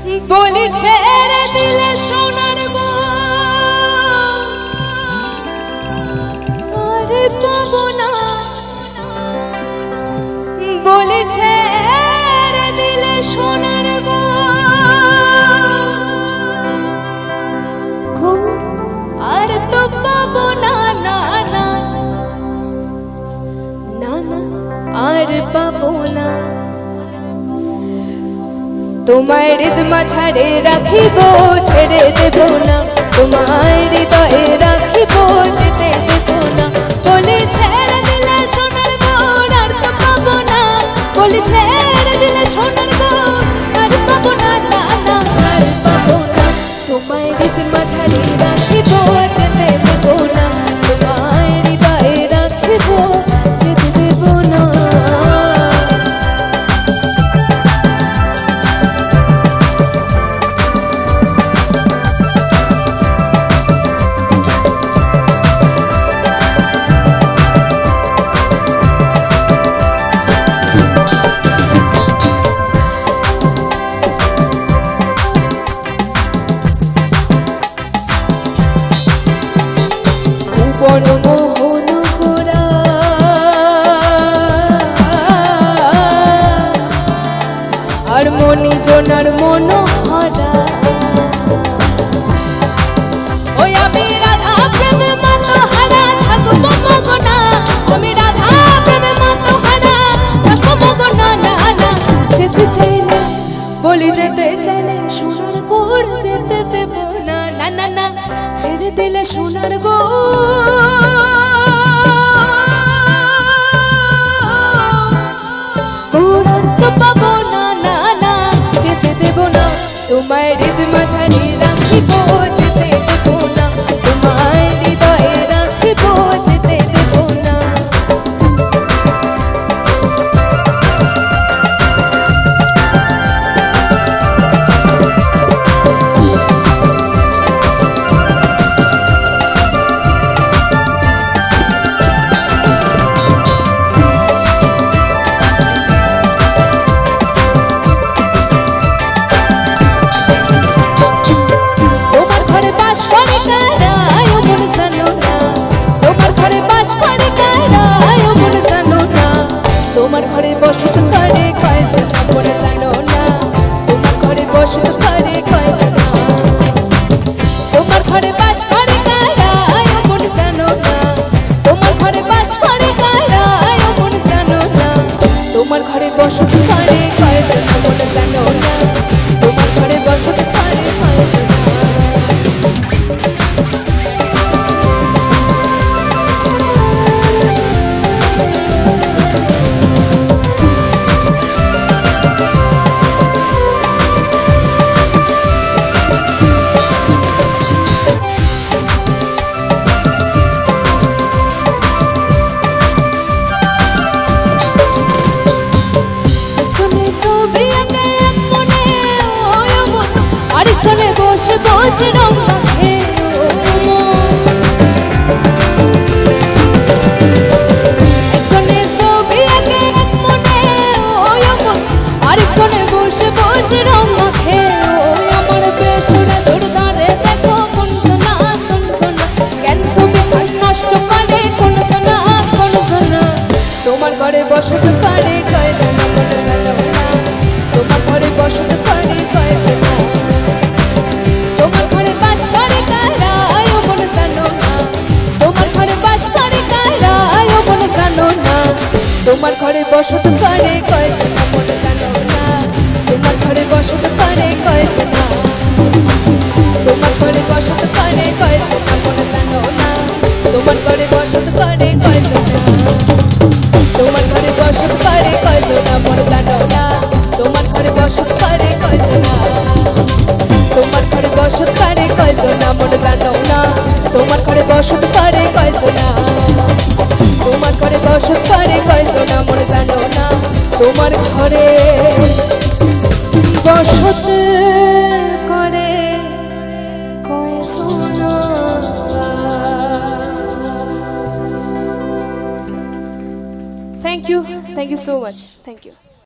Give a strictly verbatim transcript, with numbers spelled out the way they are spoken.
বলি ছেড়ে দিলে সোনার গো আরে পাবো না, বলি ছেড়ে দিলে সোনার গো আর তো পাবো না, না না না না আর পাবো না। তোমায় হৃদয় ছাড়ে রাখিব, ছেড়ে দেব না, তোমায় হৃদয়ে রাখিব, যেতে দেব না। বলি ছেড়ে দিলে সোনার গো আর তো পাবো না, বলি ছেড়ে দিলে সোনার গো আর পাবো না, না না আর পাবো না। তোমায় হৃদয় ছাড়ে রাখিব, যেতে দেব না, তোমায় হৃদয়ে রাখিব, যেতে দেব না। মনমোহন গোরা আর মনি জনার মনোহরা, ওই আমি রাধা প্রেমে মাতোহারা থাকবো মগনা, আমি রাধা প্রেমে মাতোহারা থাকবো মগনা, না না যেতে চাইলে বলি যেতে চাইলে সোনার গোর যেতে দেব না, না না না ছেড়ে দিলে সোনার গো তো পাবো না, না না যেতে দেব না। তোমায় হৃদয় ছাড়ি রাখিব, যেতে দেব না, তোমায় হৃদয়ে রাখিব, যেতে দেব না। তোমার ঘরে বসত করে কয়েছে না মনে জানো না, তোমার ঘরে বসত করে কয়েছে না, তোমার ঘরে বাস করে কারা মনে জানো না, তোমার ঘরে বাস করে কারা মনে জানো না, তোমার ঘরে বসত করে কয়েছে না মনে জানো না, তোমার ঘরে বসত করে কয়েছে না। বসে বসে রং মাখে একজনে ছবি আঁকে এক মনে ওই মন, আরেকজনে বসে বসে রং মাখে ওই আমার বেসুরা জোরদারে দেখো কোন সোনা কোন সোনা কেন ছবি নষ্ট করে কোন সোনা কোন সোনা। তোমার ঘরে বসত করে কয়েছে না মনে জানো না, তোমার ঘরে বসত করে কয়েছে না, তোমার ঘরে বাস করে কারা মনে জানো না, তোমার ঘরে বাস করে কারা মনে জানো না, তোমার ঘরে বসত করে কয়েছে না মনে জানো না, তোমার ঘরে বসত করে কয়েছে না, তোমার ঘরে বসত করে কয়েছে না মনে জানো না, তোমার ঘরে বসত করে কয়েছে না, তোমার ঘরে বসত করে কয়েছে না মনে জানো না, তোমার ঘরে বসত করে কয়েছে না, তোমার ঘরে বসত করে কয়েছে না মনে জানো না, তোমার ঘরে বসত করে কয়েছে না, তোমার ঘরে বসত করে কয়েছে না মনে জানো না, তোমার ঘরে বসত করে কয়েছে না। Thank you. Thank you so much. Thank you.